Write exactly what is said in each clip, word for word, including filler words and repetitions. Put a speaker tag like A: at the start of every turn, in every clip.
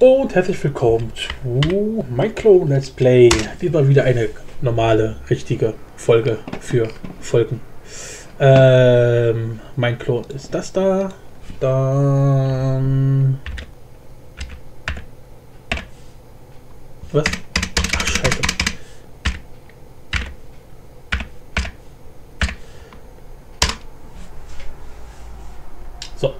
A: Und herzlich willkommen zu Minecraft Let's Play. Diesmal wieder eine normale, richtige Folge für Folgen. Ähm, mein Klon ist das da. Dann... Was? Ach, scheiße. So.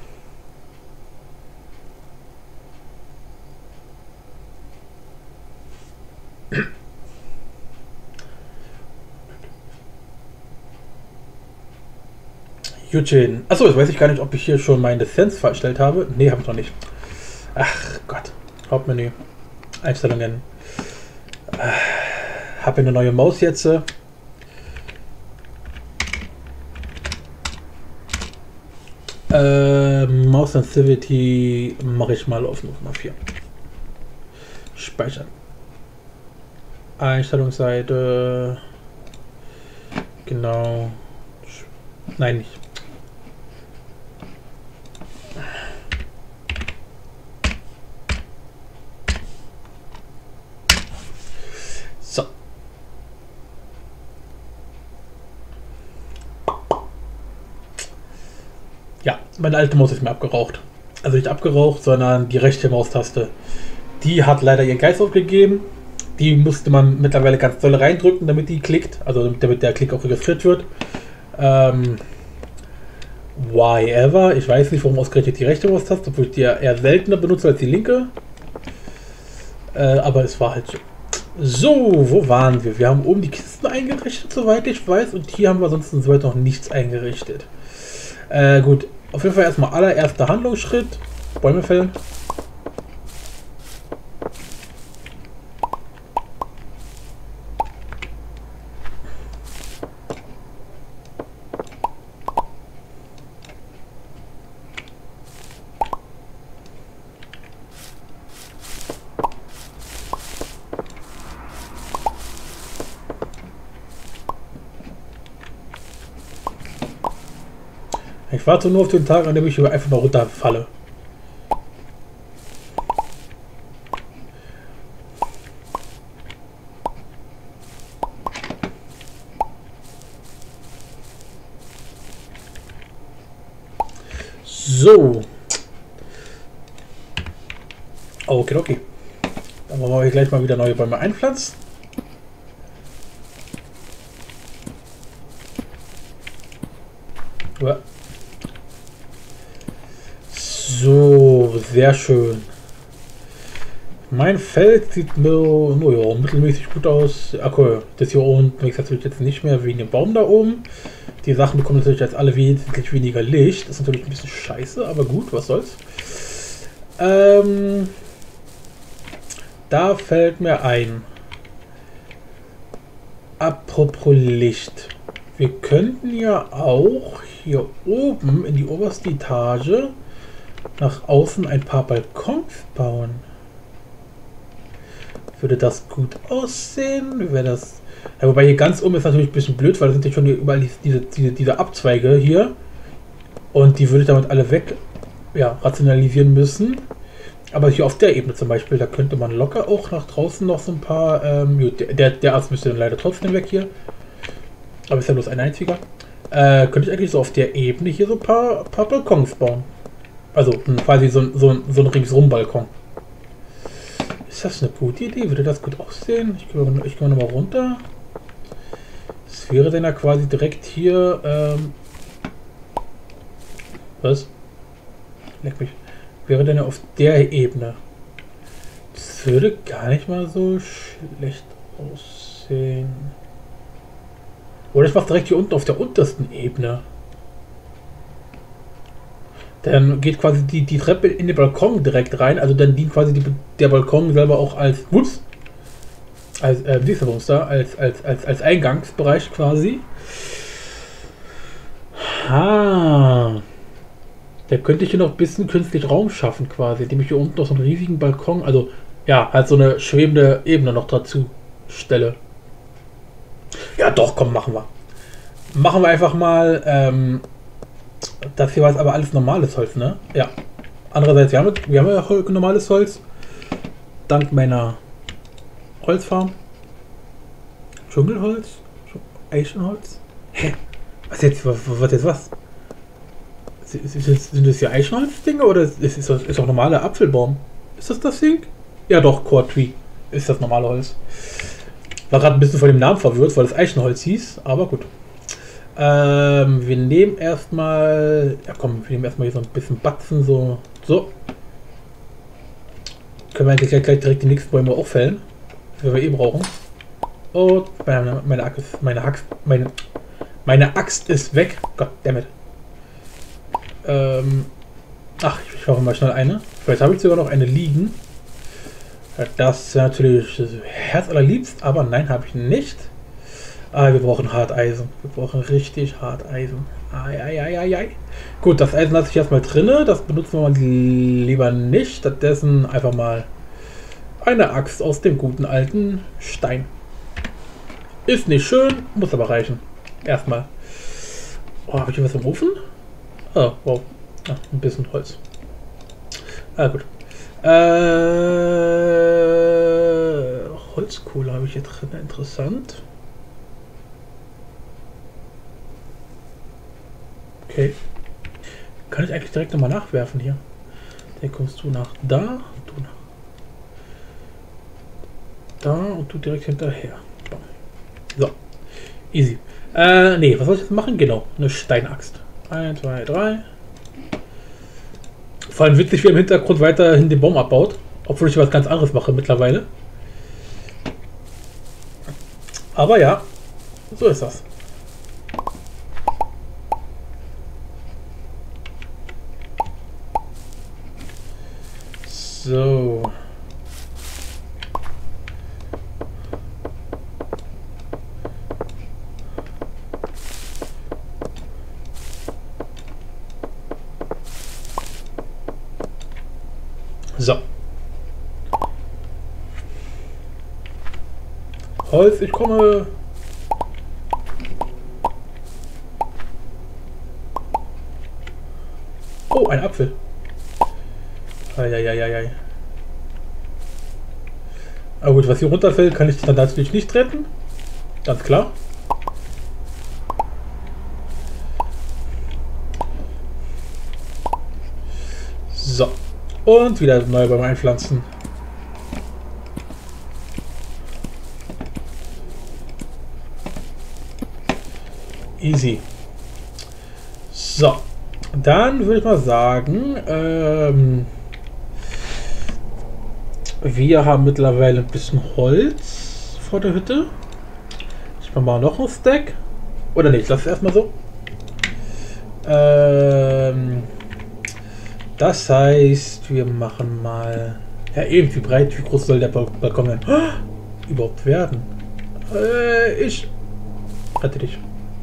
A: Eugene. Achso, jetzt weiß ich gar nicht, ob ich hier schon meine Lizenz verstellt habe. Nee, habe ich noch nicht. Ach Gott. Hauptmenü. Einstellungen. Äh, habe eine neue Maus jetzt. Äh, Maus Sensitivity mache ich mal auf null Komma vier. Speichern. Einstellungsseite. Genau. Nein, nicht. So. Ja, meine alte Maus ist mir abgeraucht. Also nicht abgeraucht, sondern die rechte Maustaste. Die hat leider ihren Geist aufgegeben. Die musste man mittlerweile ganz doll reindrücken, damit die klickt. Also damit der Klick auch registriert wird. Ähm, why ever? Ich weiß nicht, warum ausgerechnet die rechte Maustaste, obwohl ich die eher seltener benutze als die linke. Äh, aber es war halt so. So, wo waren wir? Wir haben oben die Kisten eingerichtet, soweit ich weiß. Und hier haben wir sonst soweit noch nichts eingerichtet. Äh, gut. Auf jeden Fall erstmal allererster Handlungsschritt. Bäume fällen. Ich warte nur auf den Tag, an dem ich einfach mal runterfalle. So. Okay, okay. Dann wollen wir gleich mal wieder neue Bäume einpflanzen. Ja. So, sehr schön. Mein Feld sieht nur, nur ja, mittelmäßig gut aus. Okay, das hier unten ist natürlich jetzt nicht mehr wegen dem Baum da oben. Die Sachen bekommen natürlich jetzt alle wesentlich weniger Licht. Das ist natürlich ein bisschen scheiße, aber gut, was soll's. Ähm, da fällt mir ein. Apropos Licht. Wir könnten ja auch hier oben in die oberste Etage nach außen ein paar Balkons bauen. Würde das gut aussehen? Wäre das... Ja, wobei hier ganz oben ist natürlich ein bisschen blöd, weil da sind ja schon überall diese, diese, diese Abzweige hier. Und die würde ich damit alle weg ja, rationalisieren müssen. Aber hier auf der Ebene zum Beispiel, da könnte man locker auch nach draußen noch so ein paar... Ähm, der, der Arzt müsste dann leider trotzdem weg hier. Aber ist ja bloß ein einziger. Äh, könnte ich eigentlich so auf der Ebene hier so ein paar, paar Balkons bauen. Also quasi so, so, so ein Ringsrum-Balkon. Ist das eine gute Idee? Würde das gut aussehen? Ich gehe ich geh nochmal runter. Das wäre dann ja quasi direkt hier... Ähm was? Leck mich. Wäre dann ja auf der Ebene. Das würde gar nicht mal so schlecht aussehen. Oder ich mache direkt hier unten auf der untersten Ebene. Dann geht quasi die, die Treppe in den Balkon direkt rein. Also dann dient quasi die, der Balkon selber auch als, ups, als, äh, siehst du uns da, als, als, als, als Eingangsbereich quasi. Ah. Da könnte ich hier noch ein bisschen künstlich Raum schaffen quasi, indem ich hier unten noch so einen riesigen Balkon, also ja, halt so eine schwebende Ebene noch dazu stelle. Ja doch, komm, machen wir. Machen wir einfach mal, ähm, das hier war jetzt aber alles normales Holz, ne? Ja. Andererseits, wir haben, wir haben ja normales Holz. dank meiner Holzfarm. Dschungelholz? Eichenholz? Hä? Was jetzt? Was, was jetzt was? Sind das hier Eichenholz-Dinge oder ist, ist, das, ist das normale Apfelbaum? Ist das das Ding? Ja doch, Core Tree. Ist das normale Holz. War gerade ein bisschen von dem Namen verwirrt, weil es Eichenholz hieß, aber gut. Ähm, wir nehmen erstmal. Ja komm, wir nehmen erstmal hier so ein bisschen Batzen, so. So. Können wir eigentlich gleich, gleich direkt die nächsten Bäume auch fällen. Wenn wir eh brauchen. Und meine, meine Axt. Meine Axt. Meine, meine Axt ist weg. Goddammit. Ähm. Ach, ich brauche mal schnell eine. Vielleicht habe ich sogar noch eine liegen. Das ist natürlich das Herz allerliebst, aber nein, habe ich nicht. Ah, wir brauchen Harteisen. Wir brauchen richtig Harteisen. Ai, ai, ai, ai, ai. Gut, das Eisen lasse ich erstmal drinne. Das benutzen wir mal lieber nicht. Stattdessen einfach mal eine Axt aus dem guten alten Stein. Ist nicht schön, muss aber reichen. Erstmal. Oh, habe ich hier was im Ofen? Oh, wow. Ah, ein bisschen Holz. Ah, gut. Äh, Holzkohle habe ich hier drin. Interessant. Okay. Kann ich eigentlich direkt nochmal nachwerfen hier? Dann kommst du nach da, du nach da und du direkt hinterher. So. Easy. Äh, nee, was soll ich jetzt machen? Genau, eine Steinaxt. eins, zwei, drei. Vor allem witzig, wie im Hintergrund weiterhin den Baum abbaut. Obwohl ich was ganz anderes mache mittlerweile. Aber ja, so ist das. So. So. Holz, ich komme. Oh, ein Apfel. Eieieiei. Aber gut, was hier runterfällt, kann ich dann natürlich nicht retten. Ganz klar. So. Und wieder neu beim Einpflanzen. Easy. So. Dann würde ich mal sagen, ähm, wir haben mittlerweile ein bisschen Holz vor der Hütte. Ich mache mal noch ein Stack. Oder nicht, lass es erstmal so. Ähm, das heißt, wir machen mal... Ja, eben, wie breit, wie groß soll der Balkon denn oh, überhaupt werden? Äh, ich... Rette dich.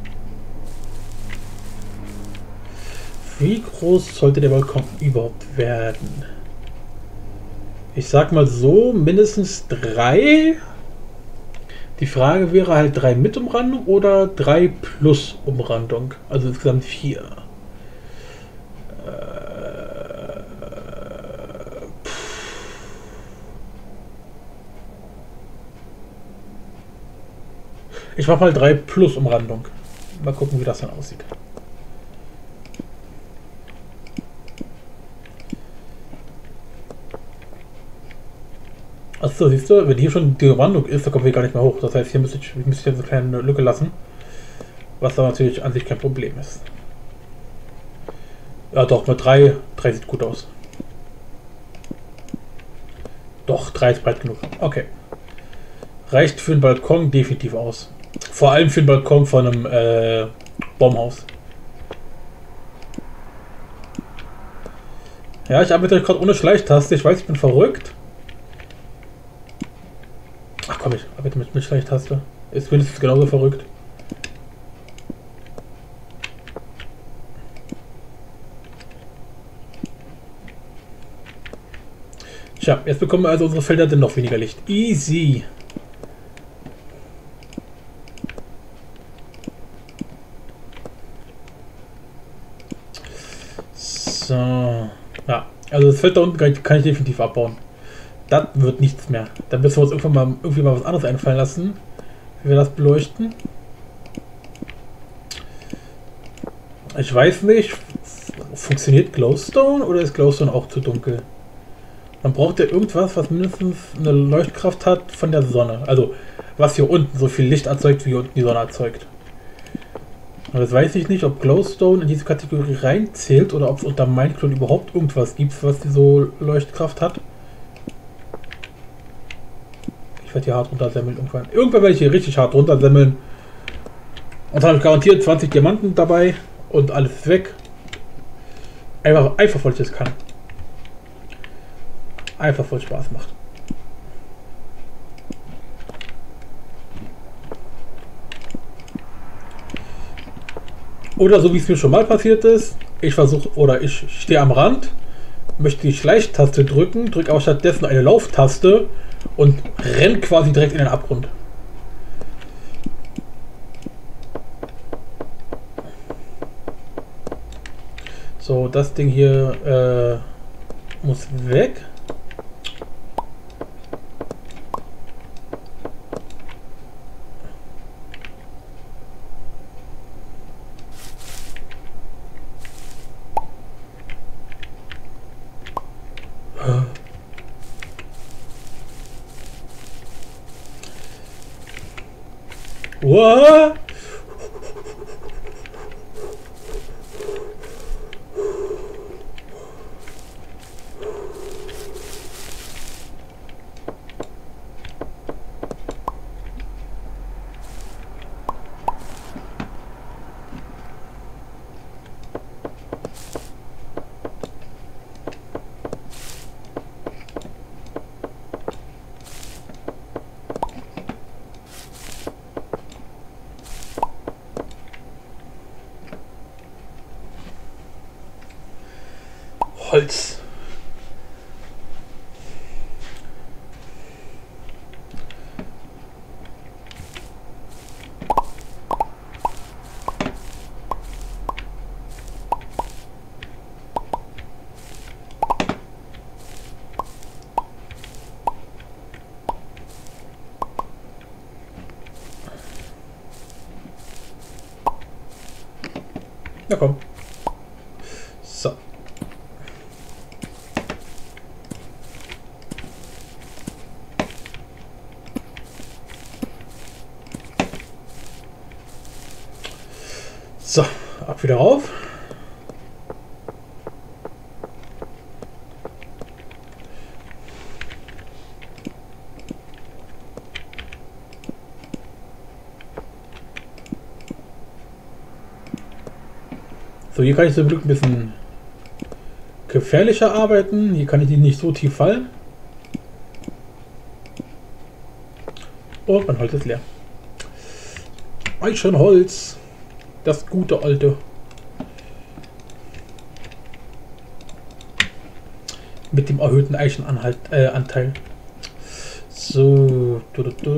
A: Wie groß sollte der Balkon überhaupt werden? Ich sag mal so, mindestens drei. Die Frage wäre halt drei mit Umrandung oder drei plus Umrandung. Also insgesamt vier. Äh, ich mach mal drei plus Umrandung. Mal gucken, wie das dann aussieht. Achso, siehst du, wenn hier schon die Umrandung ist, dann kommen wir gar nicht mehr hoch. Das heißt, hier müsste ich, müsste ich eine kleine Lücke lassen. Was aber natürlich an sich kein Problem ist. Ja doch, mit drei. drei sieht gut aus. Doch, drei ist breit genug. Okay. Reicht für einen Balkon definitiv aus. Vor allem für den Balkon von einem äh, Baumhaus. Ja, ich arbeite gerade ohne Schleichtaste. Ich weiß, ich bin verrückt. Ach komm, ich arbeite mit, mit Schleichtaste. Ist mindestens genauso verrückt. Tja, jetzt bekommen wir also unsere Felder dann noch weniger Licht. Easy. So. Ja, also das Feld da unten kann ich, kann ich definitiv abbauen. Das wird nichts mehr. Da müssen wir uns irgendwann mal irgendwie mal was anderes einfallen lassen, wie wir das beleuchten. Ich weiß nicht, funktioniert Glowstone oder ist Glowstone auch zu dunkel? Man braucht ja irgendwas, was mindestens eine Leuchtkraft hat von der Sonne. Also, was hier unten so viel Licht erzeugt, wie hier unten die Sonne erzeugt. Und das weiß ich nicht, ob Glowstone in diese Kategorie reinzählt oder ob es unter Minecraft überhaupt irgendwas gibt, was die so Leuchtkraft hat. Ich werde hier hart runtersemmeln irgendwann. Irgendwann werde ich hier richtig hart runtersemmeln. Und dann habe ich garantiert zwanzig Diamanten dabei und alles weg. Einfach, einfach weil ich das kann. Einfach voll Spaß macht. Oder so wie es mir schon mal passiert ist, ich versuche, oder ich stehe am Rand, möchte die Schleichtaste drücken, drücke aber stattdessen eine Lauftaste und rennt quasi direkt in den Abgrund. So, das Ding hier äh, muss weg. What? Holz. Na komm. So. So, ab wieder rauf. So, hier kann ich zum Glück ein bisschen gefährlicher arbeiten. Hier kann ich die nicht so tief fallen. Und mein Holz ist leer. Eichenholz. Das gute alte. Mit dem erhöhten Eichenanteil. Äh, Anteil. So.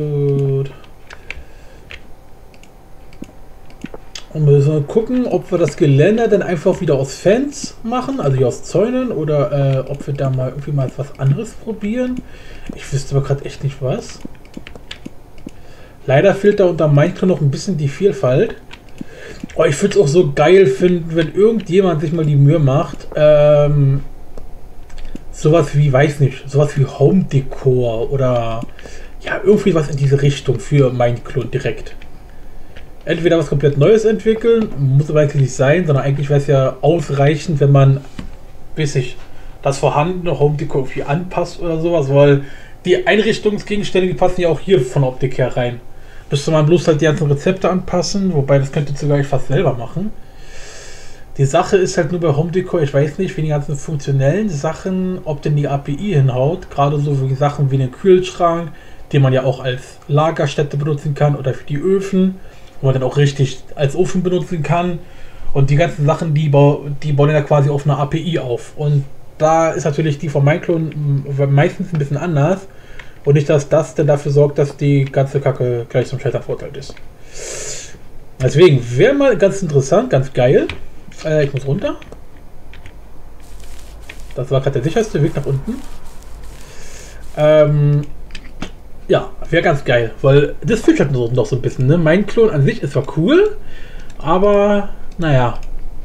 A: Und wir müssen gucken, ob wir das Geländer dann einfach wieder aus Fans machen, also hier aus Zäunen, oder äh, ob wir da mal irgendwie mal was anderes probieren. Ich wüsste aber gerade echt nicht was. Leider fehlt da unter Minecraft noch ein bisschen die Vielfalt. Oh, ich würde es auch so geil finden, wenn irgendjemand sich mal die Mühe macht, ähm, sowas wie, weiß nicht, sowas wie Home Decor oder ja, irgendwie was in diese Richtung für Minecraft direkt. Entweder was komplett Neues entwickeln, muss aber eigentlich nicht sein, sondern eigentlich wäre es ja ausreichend, wenn man bis sich das vorhandene Home Decor irgendwie anpasst oder sowas, weil die Einrichtungsgegenstände, die passen ja auch hier von Optik her rein. Müsste man bloß halt die ganzen Rezepte anpassen, wobei das könnte sogar fast selber machen. Die Sache ist halt nur bei Home Decor, ich weiß nicht, wie die ganzen funktionellen Sachen, ob denn die A P I hinhaut, gerade so wie Sachen wie den Kühlschrank, den man ja auch als Lagerstätte benutzen kann oder für die Öfen, wo man dann auch richtig als Ofen benutzen kann. Und die ganzen Sachen, die, bau, die bauen ja quasi auf einer A P I auf. Und da ist natürlich die von Minecraft meistens ein bisschen anders. Und nicht, dass das denn dafür sorgt, dass die ganze Kacke gleich zum Scheitern verurteilt ist. Deswegen wäre mal ganz interessant, ganz geil. Äh, ich muss runter. Das war gerade der sicherste Weg nach unten. Ähm, ja, wäre ganz geil, weil das featuret noch so ein bisschen. Ne? Mein Klon an sich ist zwar cool, aber naja.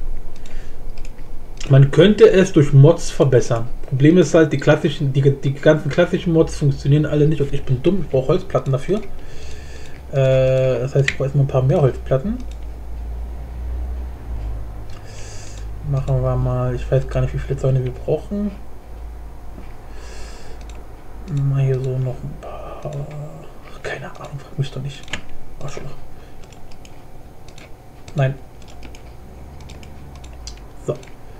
A: Man könnte es durch Mods verbessern. Problem ist halt, die klassischen, die, die ganzen klassischen Mods funktionieren alle nicht und ich bin dumm, ich brauche Holzplatten dafür. Äh, das heißt, ich brauche erstmal ein paar mehr Holzplatten. Machen wir mal, ich weiß gar nicht, wie viele Zäune wir brauchen. Mal hier so noch ein paar. Keine Ahnung, frag mich doch nicht. Arschloch. Nein. So.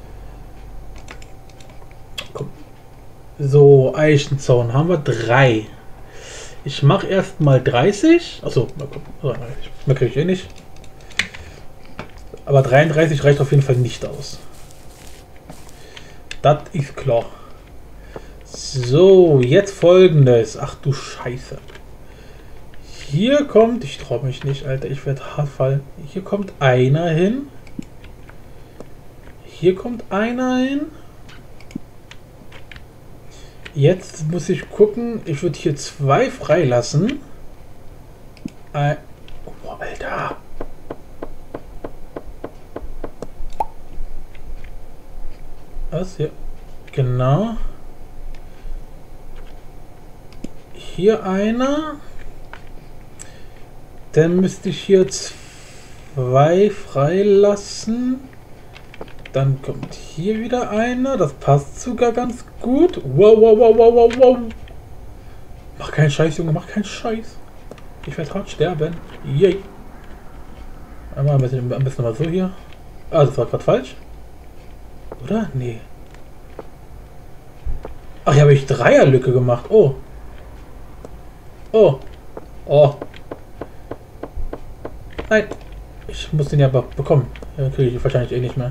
A: Komm. So, Eichenzaun haben wir drei. Ich mache erstmal dreißig. Achso, mal gucken. Oh, nein, mehr kriege ich eh nicht. Aber dreiunddreißig reicht auf jeden Fall nicht aus. Das ist klar. So, jetzt folgendes. Ach du Scheiße. Hier kommt, ich traue mich nicht, Alter, ich werde hart fallen. Hier kommt einer hin. Hier kommt einer hin. Jetzt muss ich gucken, ich würde hier zwei freilassen. Ein, oh, Alter. Was hier? Genau. Hier einer. Dann müsste ich hier zwei freilassen. Dann kommt hier wieder einer. Das passt sogar ganz gut. Wow, wow, wow, wow, wow, wow. Mach keinen Scheiß, Junge. Mach keinen Scheiß. Ich werde hart sterben. Yay. Einmal ein bisschen, ein bisschen mal so hier. Ah, das war gerade falsch. Oder? Nee. Ach, hier habe ich Dreierlücke gemacht. Oh. Oh. Oh. Nein. Ich muss den ja bekommen. Ja, kriege ich wahrscheinlich eh nicht mehr.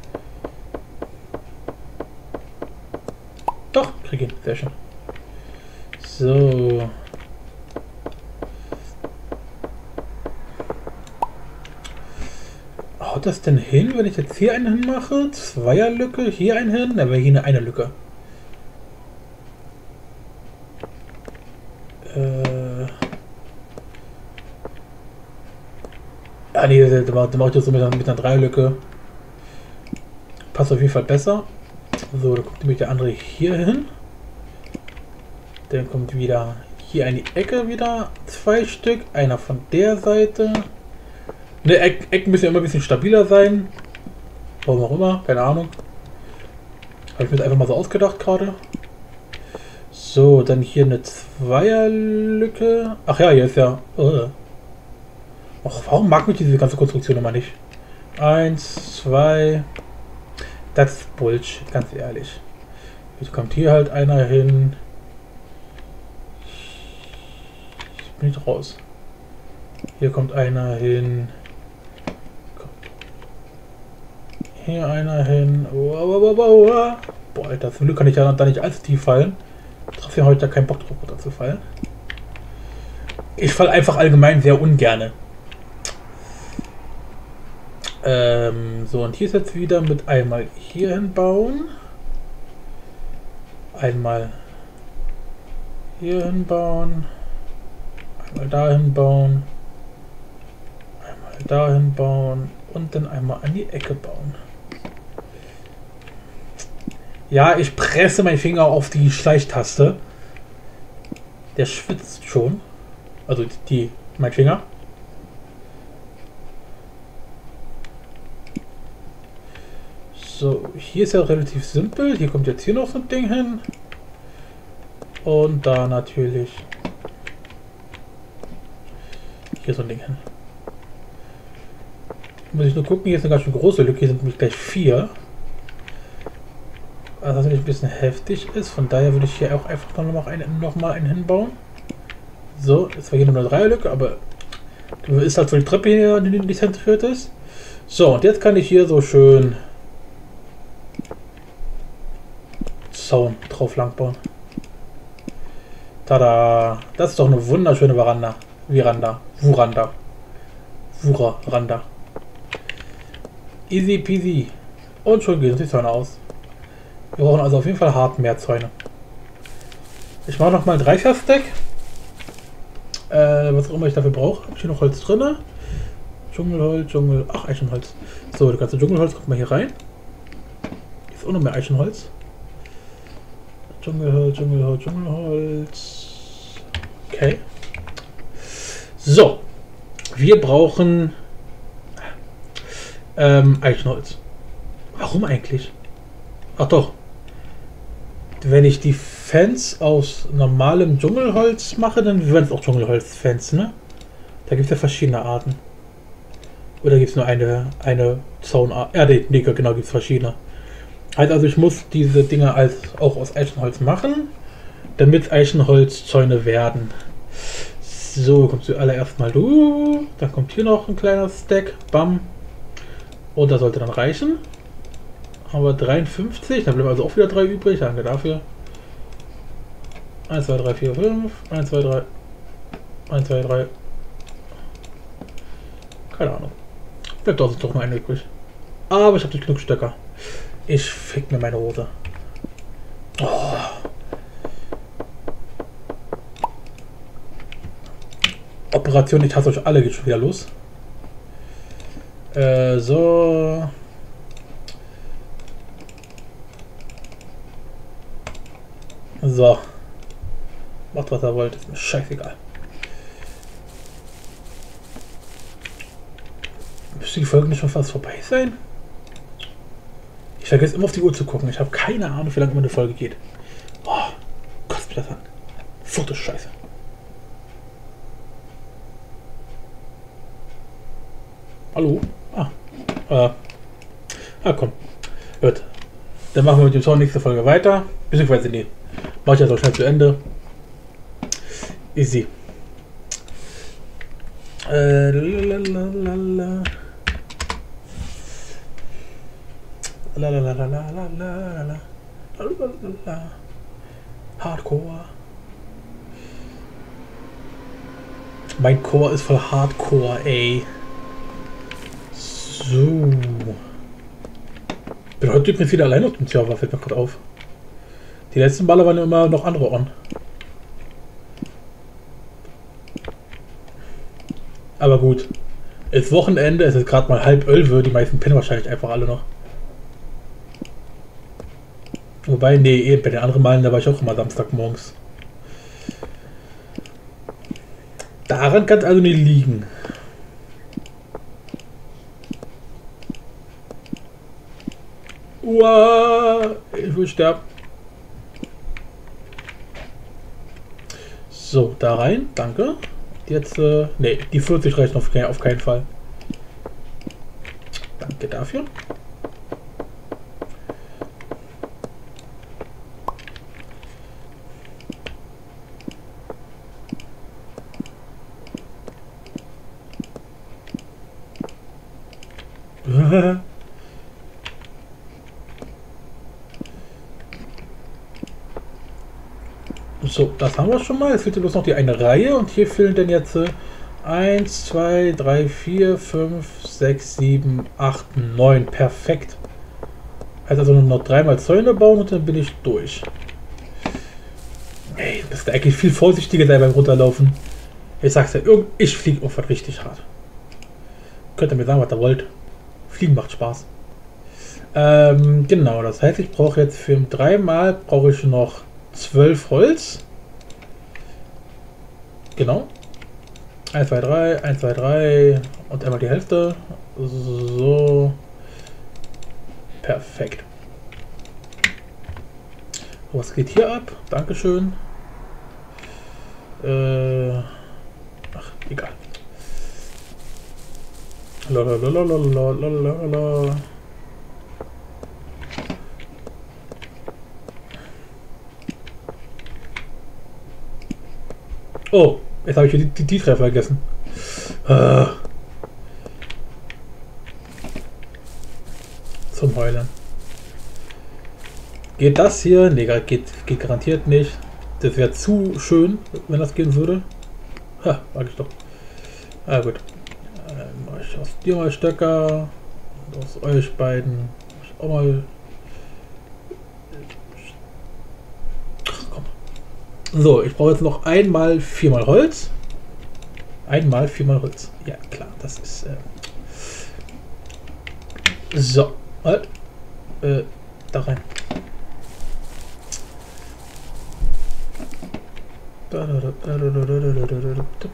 A: Doch, kriege ihn. Sehr schön. So. Haut das denn hin, wenn ich jetzt hier einen hinmache? Zweierlücke, hier einen hin? Da wäre hier eine, eine Lücke. Äh. Ah nee, da mache ich das so mit einer, mit einer Dreierlücke. Passt auf jeden Fall besser. So, da kommt nämlich der andere hier hin. Dann kommt wieder hier in die Ecke wieder zwei Stück. Einer von der Seite. Ne, Eck, Ecken müssen ja immer ein bisschen stabiler sein. Warum auch immer, keine Ahnung. Habe ich mir das einfach mal so ausgedacht gerade. So, dann hier eine Zweierlücke. Ach ja, hier ist ja... Oh. Och, warum mag mich diese ganze Konstruktion immer nicht? Eins, zwei... Das ist Bullshit, ganz ehrlich. Jetzt kommt hier halt einer hin. Ich bin nicht raus. Hier kommt einer hin. Hier einer hin. Boah, Alter, zum Glück kann ich ja da nicht allzu tief fallen. Trotzdem habe ich da keinen Bock drauf, runter zu fallen. Ich falle einfach allgemein sehr ungerne. Ähm, so, und hier ist jetzt wieder mit einmal hier hinbauen. Einmal hier hinbauen. Einmal dahin bauen. Einmal dahin bauen. Und dann einmal an die Ecke bauen. Ja, ich presse meinen Finger auf die Schleichtaste. Der schwitzt schon. Also die, mein Finger. So, hier ist ja relativ simpel. Hier kommt jetzt hier noch so ein Ding hin. Und da natürlich hier so ein Ding hin. Muss ich nur gucken, hier ist eine ganz schön große Lücke. Hier sind nämlich gleich vier. Was natürlich ein bisschen heftig ist. Von daher würde ich hier auch einfach noch mal einen, noch mal einen hinbauen. So, jetzt war hier nur eine Dreierlücke, aber ist halt so die Treppe hier, die nicht zentriert ist. So, und jetzt kann ich hier so schön Zaun drauf lang bauen. Tada! Das ist doch eine wunderschöne Veranda. Veranda. Veranda. Veranda. Easy peasy. Und schon geht die Zäune aus. Wir brauchen also auf jeden Fall hart mehr Zäune. Ich mache noch mal ein Dreier-Stack. Äh, was auch immer ich dafür brauche. Habe ich hier noch Holz drin? Dschungelholz, Dschungel... Ach, Eichenholz. So, das ganze Dschungelholz kommt mal hier rein. Hier ist auch noch mehr Eichenholz. Dschungelholz, Dschungelholz, Dschungelholz. Okay. So. Wir brauchen ähm, Eichenholz. Warum eigentlich? Ach doch. Wenn ich die Fans aus normalem Dschungelholz mache, dann werden es auch Dschungelholz-Fans, ne? Da gibt es ja verschiedene Arten. Oder gibt es nur eine, eine Zaunart? Ja, nee, nee genau, gibt es verschiedene. Heißt also, ich muss diese Dinger als, auch aus Eichenholz machen, damit Eichenholzzäune werden. So, kommt zuallererst mal du. Dann kommt hier noch ein kleiner Stack. Bam. Und das sollte dann reichen. Haben wir dreiundfünfzig. Da bleiben also auch wieder drei übrig. Danke dafür. eins, zwei, drei, vier, fünf. eins, zwei, drei. eins, zwei, drei. Keine Ahnung. Bleibt also doch nur eine übrig. Aber ich habe nicht genug Stöcker. Ich fick mir meine Hose. Oh. Operation, ich hasse euch alle, geht schon wieder los. Äh, so. So. Macht was er wollt, ist mir scheißegal. Müsste die Folge nicht schon fast vorbei sein? Ich vergesse immer auf die Uhr zu gucken. Ich habe keine Ahnung, wie lange immer eine Folge geht. Oh, kotzt mich das an. Fotoscheiße. Hallo? Ah. Äh. Ah, komm. Gut. Dann machen wir mit dem Sound nächste Folge weiter. Beziehungsweise, nee. Mach ich jetzt auch schnell zu Ende. Easy. Äh, lalalala. Lalalala. Lalalala. Hardcore. Mein Core ist voll Hardcore, ey. So. Bin heute übrigens wieder allein auf dem Server, fällt mir gerade auf. Die letzten Baller waren immer noch andere on. Aber gut. Es ist Wochenende, es ist gerade mal halb elf, die meisten pennen wahrscheinlich einfach alle noch. Wobei, nee, bei den anderen Malen, da war ich auch immer Samstagmorgens. Daran kann es also nicht liegen. Uah, ich will sterben. So, da rein, danke. Jetzt, äh, nee, die vierzig reichen auf, auf keinen Fall. Danke dafür. So, das haben wir schon mal. Es fehlt bloß noch die eine Reihe und hier fehlen dann jetzt eins, zwei, drei, vier, fünf, sechs, sieben, acht, neun. Perfekt. Heißt also nur noch dreimal Zäune bauen und dann bin ich durch. Ey, du bist eigentlich viel vorsichtiger sein beim Runterlaufen. Ich sag's ja, ich fliege auf was richtig hart. Könnt ihr mir sagen, was ihr wollt. Fliegen macht Spaß. Ähm, genau, das heißt, ich brauche jetzt für dreimal brauche ich noch zwölf Holz. Genau. eins, zwei, drei, eins, zwei, drei und einmal die Hälfte. So. Perfekt. Was geht hier ab? Dankeschön. Äh, ach, egal. Lalalala. Oh, jetzt habe ich die, die, die Treffer vergessen. Äh. Zum Heulen. Geht das hier? Ne, geht, geht garantiert nicht. Das wäre zu schön, wenn das gehen würde. Ha, mag ich doch. Ah, gut. Dann mache ich aus dir mal Stöcker. Und aus euch beiden. Mach ich auch mal. Ach, komm. So, ich brauche jetzt noch einmal viermal Holz. Einmal viermal Holz. Ja, klar, das ist... Äh so, halt. Äh, da rein. Da, da, da, da, da, da, da, da, da, da.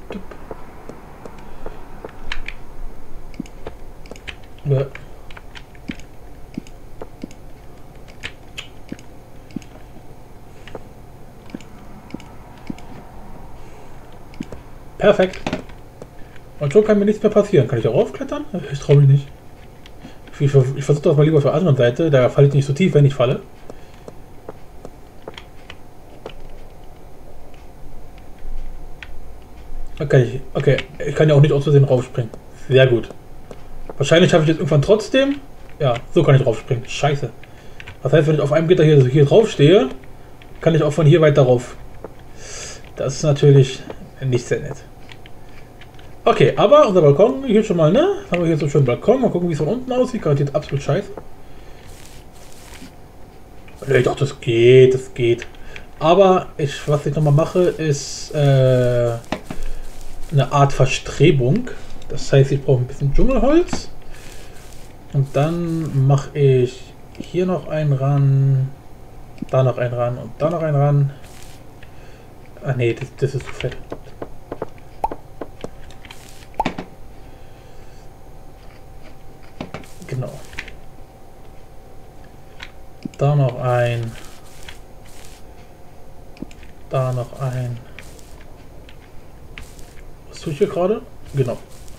A: Ja. Perfekt. Und so kann mir nichts mehr passieren. Kann ich auch aufklettern? Ich traue mich nicht. Ich, ich, ich versuche das mal lieber auf der anderen Seite. Da falle ich nicht so tief, wenn ich falle. Okay, okay. Ich kann ja auch nicht aus Versehen raufspringen. Sehr gut. Wahrscheinlich schaffe ich jetzt irgendwann trotzdem. Ja, so kann ich raufspringen. Scheiße. Das heißt, wenn ich auf einem Gitter hier, hier drauf stehe, kann ich auch von hier weiter rauf. Das ist natürlich nicht sehr nett. Okay, aber unser Balkon, hier schon mal, ne? Haben wir hier so einen schönen Balkon. Mal gucken, wie es von unten aussieht. Garantiert absolut scheiße. Nee, doch, das geht, das geht. Aber ich, was ich nochmal mache, ist äh, eine Art Verstrebung. Das heißt, ich brauche ein bisschen Dschungelholz. Und dann mache ich hier noch einen ran, da noch einen ran und da noch einen ran. Ah nee, das, das ist zu fett. Genau. Da noch ein. Da noch ein. Was tue ich hier gerade? Genau.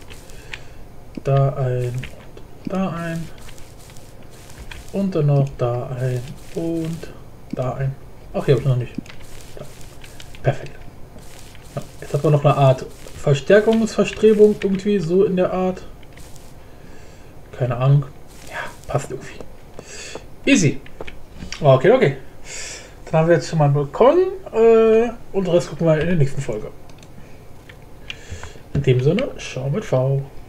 A: Da ein. Da ein. Und dann noch da ein. Und da ein. Ach, hier habe ich noch nicht. Da. Perfekt. Ja, jetzt hat man noch eine Art Verstärkungsverstrebung irgendwie so in der Art. Keine Ahnung. Ja, passt irgendwie. Easy. Okay, okay. Dann haben wir jetzt schon mal einen Balkon. Äh, und den Rest gucken wir in der nächsten Folge. In dem Sinne, schau mit V.